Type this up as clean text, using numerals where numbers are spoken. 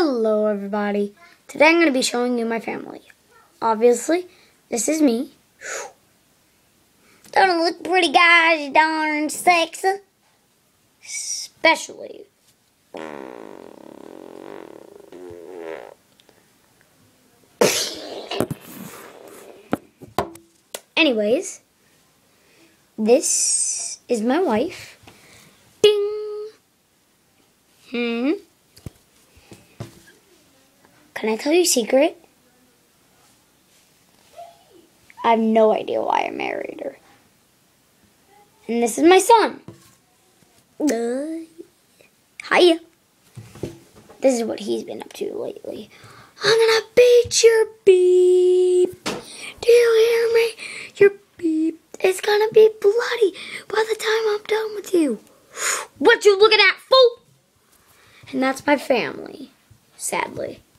Hello everybody. Today I'm going to be showing you my family. Obviously, this is me. Don't I look pretty, guys? Darn sexy. Especially. Anyways, this is my wife. Ding. Can I tell you a secret? I have no idea why I married her. And this is my son. Hiya. This is what he's been up to lately. I'm gonna beat your beep. Do you hear me? Your beep. It's gonna be bloody by the time I'm done with you. What you looking at, fool? And that's my family, sadly.